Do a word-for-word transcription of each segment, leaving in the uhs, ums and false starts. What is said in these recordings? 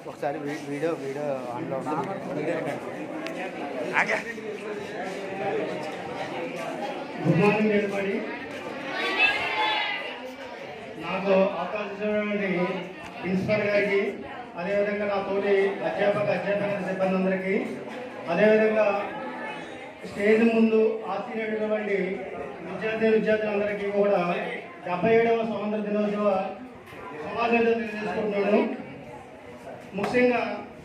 ఒకసారి video video ఆన్లో good morning everybody. నాకు అవకాశం ఇచ్చినటువంటి ప్రిన్సిపల్ గారికి, అదేవిధంగా నా తోటి అధ్యాపక అధ్యాపక సిబ్బంది అందరికీ, అదేవిధంగా స్టేజ్ ముందు ఆశీర్వైనటువంటి విద్యార్థి విద్యార్థులందరికీ కూడా డెబ్బై ఏడవ స్వాతంత్ర దినోత్సవ శుభాకాంక్షలు తెలియజేసుకుంటున్నాను. ముఖ్యంగా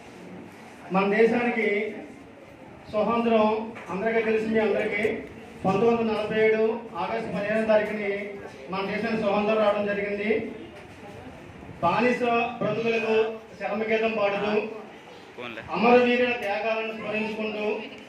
మన దేశానికి స్వాతంత్రం అందరికీ తెలిసింది. అందరికీ పంతొమ్మిది వందల నలభై ఏడు ఆగస్టు పదిహేనవ తారీఖుని మన దేశానికి స్వాతంత్రం రావడం జరిగింది. బానిస బ్రతుకులకు శరమగీతం పాడుతూ అమరవీరుల త్యాగాలను స్మరించుకుంటూ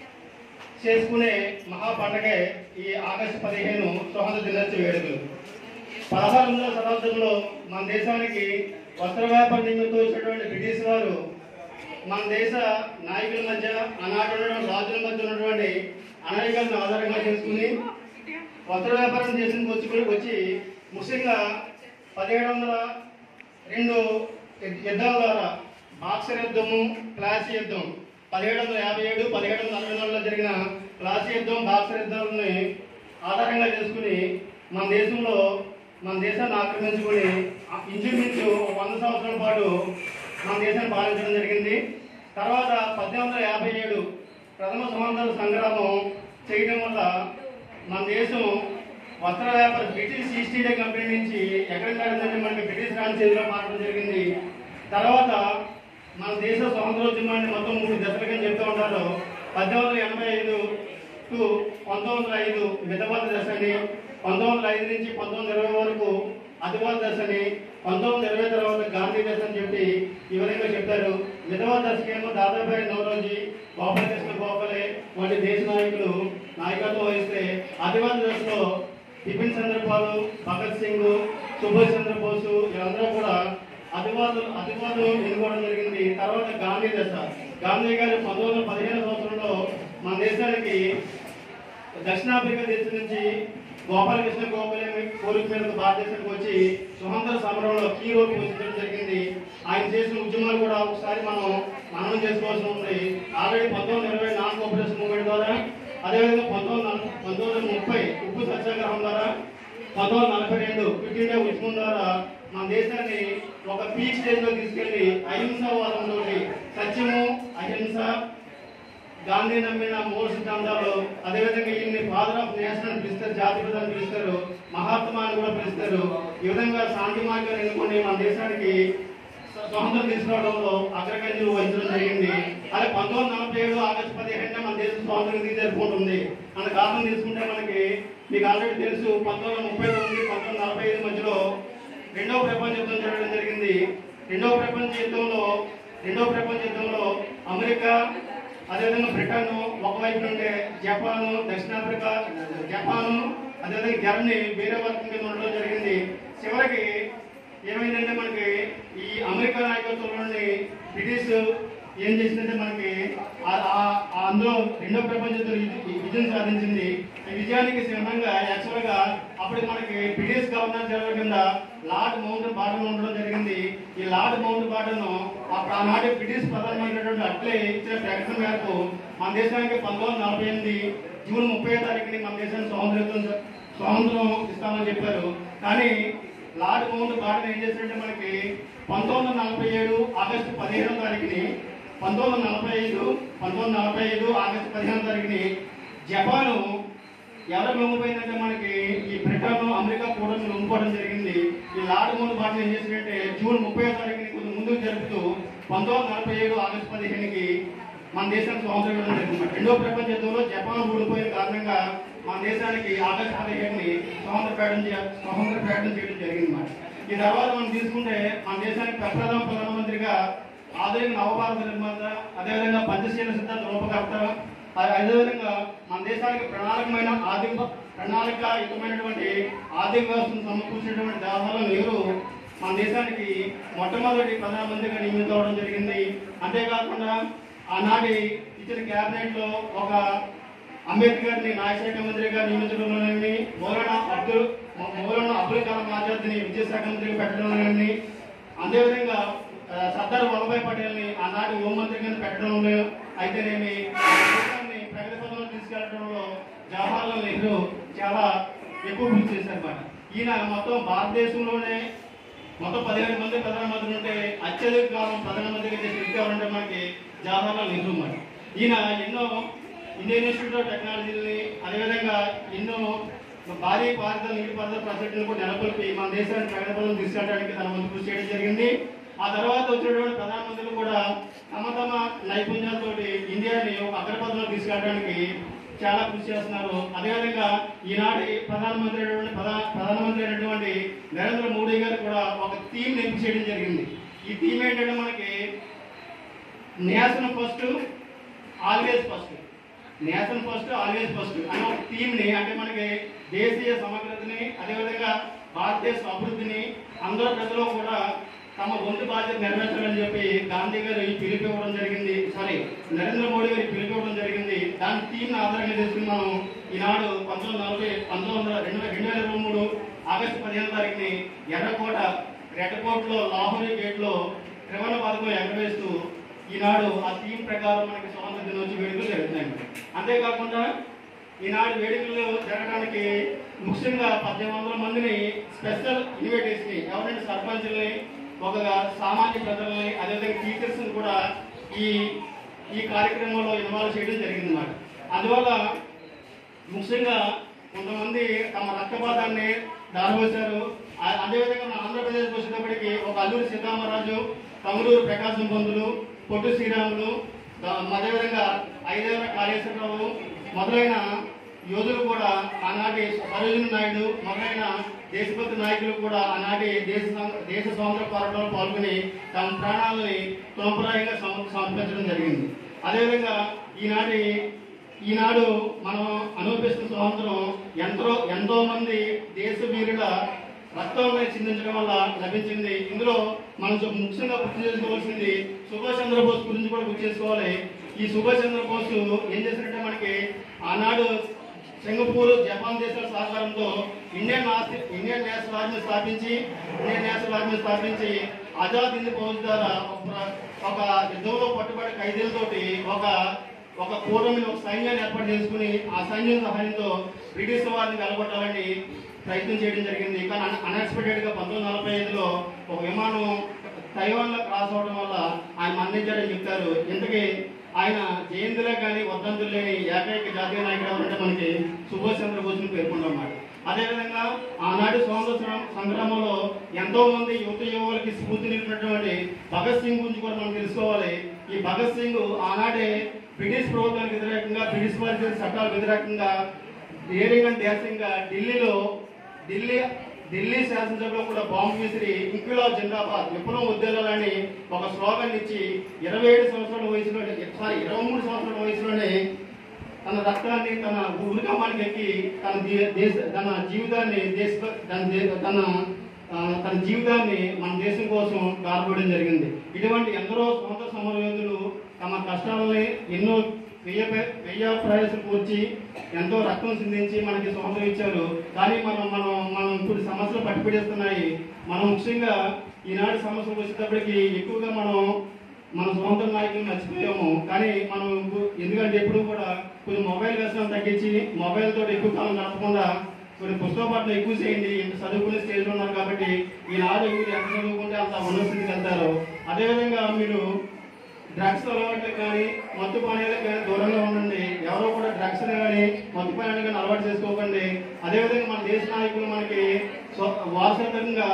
చేసుకునే మహాపండగే ఈ ఆగస్టు పదిహేను స్వాతంత్ర దినోత్సవ వేడుకలు. పదహారు వందల శతాబ్దంలో మన దేశానికి వస్త్ర వ్యాపార నిమిత్తం వచ్చినటువంటి బ్రిటిష్ వారు మన దేశ నాయకుల మధ్య, ఆనాటి రాజుల మధ్య ఉన్నటువంటి అనైకాలను ఆధారంగా చేసుకుని వస్త్ర వ్యాపారం చేసిన వచ్చి వచ్చి ముఖ్యంగా పదిహేడు వందల రెండు యుద్ధాల ద్వారా బాక్సర్ యుద్ధము, ప్లాసీ యుద్ధం, పదిహేడు వందల యాభై ఏడు పదిహేడు వందల నలభై నాలుగులో జరిగిన ప్లాసీ యుద్ధం, బాక్సర్ యుద్ధాలని ఆధారంగా చేసుకుని మన దేశంలో మన దేశాన్ని ఆక్రమించుకొని ఇంచుమించు వంద సంవత్సరాల పాటు మన దేశాన్ని పాలించడం జరిగింది. తర్వాత పద్దెనిమిది వందల యాభై ఏడు ప్రథమ స్వాతంత్ర సంగ్రామం చేయడం వల్ల మన దేశం వస్త్ర వ్యాపార బ్రిటిష్ ఈస్ట్ ఇండియా కంపెనీ నుంచి ఎక్కడికి వెళ్ళిందంటే మనకి బ్రిటిష్ రాణి చేతిలో మారడం జరిగింది. తర్వాత మన దేశ స్వాతంత్రోద్యమాన్ని మొత్తం మూడు దశలుగా చెప్తూ ఉంటారు. పద్దెనిమిది వందల ఎనభై ఐదు టు పంతొమ్మిది వందల ఐదు మితవాద దశ అని, పంతొమ్మిది వందల ఐదు నుంచి పంతొమ్మిది వందల ఇరవై వరకు అతివాద దశ అని, పంతొమ్మిది వందల ఇరవై తర్వాత గాంధీ దశ అని చెప్పి ఈ విధంగా చెప్తారు. మితవాద దశకేమో దాదాబాయి నౌరోజీ, గోపాలకృష్ణ గోఖలే వంటి దేశ నాయకులు నాయకత్వం వహిస్తే, అతివాద దశలో బిపిన్ చంద్రపాల్, భగత్ సింగ్, సుభాష్ చంద్రబోసు వీళ్ళందరూ కూడా అతివాదులు అతివాదం ఎన్నుకోవడం జరిగింది. తర్వాత గాంధీ దశ, గాంధీ గారు పంతొమ్మిది వందల పదిహేను సంవత్సరంలో మన దేశానికి దక్షిణాఫ్రికా దేశం నుంచి గోపాలకృష్ణ గోఖలే కోరిక మేరకు భారతదేశానికి వచ్చి స్వతంత్ర సమరంలో కీ రోల్ పోషించడం జరిగింది. ఆయన చేసిన ఉద్యమాలు కూడా ఒకసారి మనం మననం చేసుకోవాల్సి ఉంది. ఆల్రెడీ పంతొమ్మిది వందల ఇరవై నాలుగు ఆపరేషన్ మూవ్మెంట్ ద్వారా, అదేవిధంగా పంతొమ్మిది పంతొమ్మిది వందల ముప్పై ఉప్పు సత్యాగ్రహం ద్వారా, పంతొమ్మిది వందల నలభై రెండు క్విట్ ఇండియా ఉద్యమం ద్వారా మన దేశాన్ని ఒక పీక్ స్టేజ్ లో తీసుకెళ్లి అహింసావాదంలో సత్యము, అహింస, గాంధీ నమ్మిన మూల సిద్ధాంతాలు, అదేవిధంగా ఈయన్ని ఫాదర్ ఆఫ్ నేషన్ అని పిలుస్తారు, జాతీయత అని పిలుస్తారు, మహాత్మా అని కూడా పిలుస్తారు. ఈ విధంగా శాంతి మార్గాన్ని ఎన్నుకొని మన దేశానికి స్వాతంత్రం తీసుకురావడంలో అగ్రగణ్యులు వహించడం జరిగింది. అదే పంతొమ్మిది వందల నలభై ఏడు ఆగస్టు పదిహేను మన దేశం స్వాతంత్రం జరుపుకుంటుంది. మన కారణం తీసుకుంటే మనకి మీకు ఆల్రెడీ తెలుసు, పంతొమ్మిది వందల ముప్పై తొమ్మిది పంతొమ్మిది వందల నలభై ఐదు మధ్యలో రెండవ ప్రపంచ యుద్ధం జరగడం జరిగింది. రెండవ ప్రపంచ యుద్ధంలో రెండవ ప్రపంచ యుద్ధంలో అమెరికా, అదేవిధంగా బ్రిటన్ ఒకవైపు నుండే జపాను, దక్షిణాఫ్రికా, జపాను, అదేవిధంగా జర్మనీ వేరే వర్గం కింద ఉండడం జరిగింది. చివరికి ఏమైందంటే మనకి ఈ అమెరికా నాయకత్వంలోని బ్రిటిష్ ఏం చేసిందంటే మనకి అందులో రెండో ప్రపంచ విజయం సాధించింది. ఈ విజయానికి చిహ్నంగా యాక్చువల్ గా అప్పుడు మనకి బ్రిటిష్ గవర్నర్ జనరల్ కింద లార్డ్ మౌంట్ బాటన్ ఉండడం జరిగింది. ఈ లార్డ్ మౌంట్ బాటన్ అప్పుడు ఆనాటి బ్రిటిష్ ప్రధానమంత్రి అట్లే ఇచ్చిన ప్రకటన మేరకు మన దేశానికి పంతొమ్మిది వందల నలభై ఎనిమిది జూన్ ముప్పై తారీఖుని మన దేశానికి స్వాతంత్రం స్వాతంత్రం ఇస్తామని చెప్పారు. కానీ లార్డ్ మౌంట్ బాటన్ ఏం చేశారంటే మనకి పంతొమ్మిది వందల నలభై ఏడు ఆగస్టు పదిహేనవ తారీఖుని పంతొమ్మిది వందల నలభై ఐదు పంతొమ్మిది వందల నలభై ఐదు ఆగస్టు పదిహేనవ తారీఖుని జపాను ఎవరు లొంగిపోయిందంటే మనకి ఈ బ్రిటన్, అమెరికా కూడా లొంగిపోవడం జరిగింది. ఈ లార్డ్ మౌంట్ బాటన్ ఏం చేసినట్టే జూన్ ముప్పై తారీఖుని కొంచెం ముందుకు జరుపుతూ పంతొమ్మిది వందల నలభై ఏడు ఆగస్టు పదిహేనుకి మన దేశానికి స్వాతంత్రం ఇవ్వడం జరిగింది. రెండో ప్రపంచ యుద్ధంలో జపాన్ ఊడిపోయిన కారణంగా మన దేశానికి ఆగస్టు పదిహేనుని స్వాతంత్ర ప్రకటన స్వాతంత్ర ప్రకటన చేయడం జరిగింది. ఈ తర్వాత మనం తీసుకుంటే మన దేశానికి ప్రప్రథమ ప్రధానమంత్రిగా ఆధునిక నవభారత నిర్మాత, అదేవిధంగా పంచశీల సిద్ధాంత రూపకర్త, అదేవిధంగా మన దేశానికి ప్రణాళికమైన ఆర్థిక ప్రణాళికయుతమైనటువంటి ఆర్థిక వ్యవస్థను సమకూర్చినటువంటి జవహర్లాల్ నెహ్రూ మన దేశానికి మొట్టమొదటి ప్రధానమంత్రిగా నియమించడం జరిగింది. అంతేకాకుండా ఆనాటి ఇచ్చిన క్యాబినెట్ లో ఒక అంబేద్కర్ ని న్యాయశాఖ మంత్రిగా నియమించడంలోని, మౌలానా అబ్దుల్ మౌలానా అబుల్ కలాం ఆజాద్ ని విద్యాశాఖ మంత్రిగా పెట్టడంలోని, అదేవిధంగా సర్దార్ వల్లభాయ్ పటేల్ని ఆనాటి హోంమంత్రి కింద పెట్టడంలో అయితేనేమి దేశాన్ని ప్రగతి పథంలో తీసుకెళ్లడంలో జవహర్లాల్ నెహ్రూ చాలా ఎక్కువ కృషి చేశారన్నమాట. ఈయన మొత్తం భారతదేశంలోనే మొత్తం పదిహేడు మంది ప్రధానమంత్రులు ఉంటే అత్యధిక కాలం ప్రధానమంత్రిగా చేసిన వ్యక్తి ఎవరంటే మనకి జవహర్లాల్ నెహ్రూ అన్నమాట. ఈయన ఎన్నో ఇండియన్ ఇన్స్టిట్యూట్ ఆఫ్ టెక్నాలజీని అదేవిధంగా ఎన్నో భారీ పారిశ్రామిక నీటిపారుదల ప్రాజెక్టులను కూడా నెలకొల్పి మన దేశాన్ని ప్రగతి పథంలో తీసుకెళ్ళడానికి తన వంతు కృషి చేయడం జరిగింది. ఆ తర్వాత వచ్చినటువంటి ప్రధానమంత్రులు కూడా తమ తమ నైపుణ్యాలతోటి ఇండియాని ఒక అగ్రపథంలో తీసుకెళ్ళడానికి చాలా కృషి చేస్తున్నారు. అదేవిధంగా ఈనాటి ప్రధానమంత్రి అయినటువంటి ప్రధా ప్రధానమంత్రి అయినటువంటి నరేంద్ర మోడీ గారు కూడా ఒక థీమ్ ఎంపిక చేయడం జరిగింది. ఈ థీమ్ ఏంటంటే మనకి nation first always first, nation first always first అనే ఒక థీమ్ని, అంటే మనకి దేశీయ సమగ్రతని అదేవిధంగా భారతదేశ అభివృద్ధిని అందరూ ప్రజలు కూడా తమ వంతు బాధ్యత నెరవేర్చాలని చెప్పి గాంధీ గారు పిలుపు ఇవ్వడం జరిగింది. సారీ నరేంద్ర మోడీ గారు పిలుపు ఇవ్వడం జరిగింది. దాని థీమ్ని ఆధారంగా చేసుకుని మనం ఈనాడు పంతొమ్మిది నలభై పంతొమ్మిది వందల రెండు రెండు వేల ఇరవై మూడు ఆగస్టు పదిహేను తారీఖుని ఎర్రకోట రెడ్ కోర్టులో లాహోరీ గేట్లో త్రివర్ణ పథకం ఎగరవేస్తూ ఈనాడు ఆ థీమ్ ప్రకారం మనకి స్వాతంత్ర దినోత్సవ వేడుకలు జరుగుతాయి. అంతేకాకుండా ఈనాడు వేడుకలు జరగడానికి ముఖ్యంగా పద్దెనిమిది వందల మందిని స్పెషల్ ఇన్విటేషన్ ఎవరంటే సర్పంచుల్ని, ఒక సామాన్య ప్రజల్ని, అదేవిధంగా టీచర్స్ని కూడా ఈ ఈ కార్యక్రమంలో ఇన్వాల్వ్ చేయడం జరిగింది అన్నమాట. అందువల్ల ముఖ్యంగా కొంతమంది తమ రక్తపాతాన్ని దారిపోశారు. అదేవిధంగా మన ఆంధ్రప్రదేశ్కి వచ్చేటప్పటికి ఒక అల్లూరి సీతారామరాజు, తమలూరు ప్రకాశం పంతులు, పొట్టు శ్రీరాములు, అదేవిధంగా ఐదేళ్ల కాళేశ్వరరావు మొదలైన యోధులు కూడా ఆనాటి సరోజిని నాయుడు మొదలైన దేశభక్తి నాయకులు కూడా ఆనాటి దేశ దేశ స్వాతంత్ర పోరాటంలో పాల్గొని తమ ప్రాణాలని తృణప్రాయంగా సమర్పించడం జరిగింది. అదేవిధంగా ఈనాటి ఈనాడు మనం అనుభవిస్తున్న స్వాతంత్రం ఎంతో ఎంతో మంది దేశ వీరుల రక్తాన్ని చిందించడం వల్ల లభించింది. ఇందులో మనం ముఖ్యంగా గుర్తు చేసుకోవాల్సింది సుభాష్ చంద్రబోస్ గురించి కూడా గుర్తు చేసుకోవాలి. ఈ సుభాష్ చంద్రబోస్ ఏం చేసినట్టే మనకి ఆనాడు సింగపూర్, జపాన్ దేశాల సహకారంతో ఇండియన్ ఇండియన్ నేషనల్ ఆర్మీ స్థాపించి ఇండియన్ నేషనల్ ఆర్మీ స్థాపించి ఆజాద్ హింద్ ఫౌజ్ ద్వారా ఒక యుద్ధంలో పట్టుబడి ఖైదీలతోటి ఒక ఒక కూటమిని ఒక సైన్యాన్ని ఏర్పాటు చేసుకుని ఆ సైన్యం సహాయంతో బ్రిటిష్ వారిని వెలగొట్టాలని ప్రయత్నం చేయడం జరిగింది. కానీ అన్ఎక్స్పెక్టెడ్ గా పంతొమ్మిది నలభై ఐదులో ఒక విమానం తైవాన్ లో క్రాస్ అవడం వల్ల ఆయన మరణించారని చెప్తారు. ఇంతకీ ఆయన జయంతిలో కానీ వర్ధంతులు లేని ఏకైక జాతీయ నాయకుడు ఎవరంటే మనకి సుభాష్ చంద్రబోస్ని పేర్కొంటామాట. అదేవిధంగా ఆనాటి స్వాతంత్ర సంగ్రామంలో ఎంతో మంది యువత యువకులకి స్ఫూర్తి నిలిపినటువంటి భగత్ సింగ్ గురించి కూడా మనం తెలుసుకోవాలి. ఈ భగత్ సింగ్ ఆనాడే బ్రిటిష్ ప్రభుత్వానికి వ్యతిరేకంగా, బ్రిటిష్ వారి చట్టాలకు వ్యతిరేకంగా డేరింగ్ అండ్ డాషింగ్ గా ఢిల్లీలో ఢిల్లీ ఢిల్లీ శాసనసభలో కూడా బాంబు విసిరి ఇంక్విలాబ్ జిందాబాద్ విప్లవం ఉద్యోగాలని ఒక స్లోగన్ ఇచ్చి ఇరవై ఏడు సంవత్సరాల వయసులోనే సారీ ఇరవై మూడు సంవత్సరాల వయసులోనే తన రక్తాన్ని తన ఉరికమ్మానికి ఎక్కి తన దేశ తన జీవితాన్ని దేశ తన తన తన జీవితాన్ని మన దేశం కోసం గారపడడం జరిగింది. ఇటువంటి ఎందరో స్వాతంత్ర సమరయోధులు తమ కష్టాలని ఎన్నో వెయ్య వెయ్య ప్రయాసం కూర్చి ఎంతో రక్తం సిందించి మనకి స్వాతంత్రం ఇచ్చారు. కానీ మనం మనం మనం ఇప్పుడు సమస్యలు పట్టిపెట్టేస్తున్నాయి. మనం ముఖ్యంగా ఈనాటి సమస్యలు వచ్చేటప్పటికి ఎక్కువగా మనం మన స్వాతంత్ర నాయకులు మర్చిపోయాము. కానీ మనం ఎందుకంటే ఎప్పుడు కూడా కొంచెం మొబైల్ వ్యసనం తగ్గించి మొబైల్ తోటి ఎక్కువ కాలం గడపకుండా కొన్ని పుస్తక పట్ల ఎక్కువ చేయండి. ఇంత చదువుకునే స్టేజ్లో ఉన్నారు కాబట్టి ఈనాడు మీరు ఎంత చదువుకుంటే అంత ఉన్నత స్థితికి వెళ్తారు. అదేవిధంగా మీరు డ్రగ్స్ అలవాట్లకు కానీ మత్తు పానీయాలకు కానీ దూరంగా ఉండండి. ఎవరో కూడా డ్రగ్స్ కానీ మత్తు పానీయాలు కానీ అలవాటు చేసుకోకండి. అదేవిధంగా మన దేశ నాయకులు మనకి వారసత్వంగా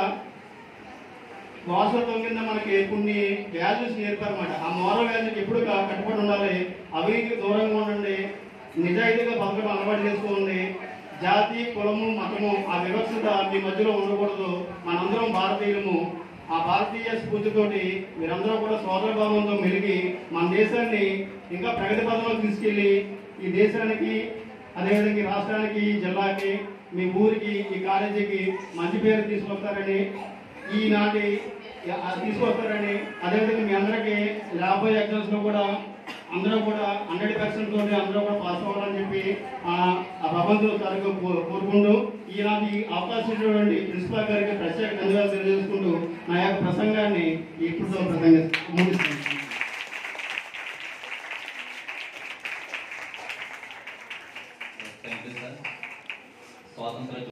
వారసత్వం కింద మనకి కొన్ని వాల్యూస్ నేర్పారన్నమాట. ఆ మోరల్ వాల్యూకి ఎప్పుడు కట్టుబడి ఉండాలి. అవినీతికి దూరంగా ఉండండి. నిజాయితీగా బతకడం అలవాటు చేసుకోండి. జాతి, కులము, మతము ఆ వివక్షత మీ మధ్యలో ఉండకూడదు. మనందరం భారతీయులము. ఆ భారతీయ స్ఫూర్తితోటి మీరందరూ కూడా సోదర భావంతో మెలిగి మన దేశాన్ని ఇంకా ప్రగతి పథంలో తీసుకెళ్లి ఈ దేశానికి అదేవిధంగా రాష్ట్రానికి, జిల్లాకి, మీ ఊరికి, ఈ కాలేజీకి మంచి పేరు తీసుకొస్తారని ఈనాటి తీసుకొస్తారని అదేవిధంగా మీ అందరికీ రాబోయే ఎగ్జామ్స్ లో కూడా అందరూ కూడా హండ్రెడ్ పర్సెంట్ తోటి అందరూ కూడా పాస్ అవ్వాలని చెప్పి ఆ భగవంతుడు తరగతి కోరుకుంటూ ఈనాటి అవకాశం ఇచ్చినటువంటి ప్రిన్సిపాల్ గారికి ప్రత్యేక ధన్యవాదాలు తెలియజేసుకుంటూ నా యొక్క ప్రసంగాన్ని ఇప్పుడు ప్రసంగ ముగిస్తున్నాను. స్వాతంత్ర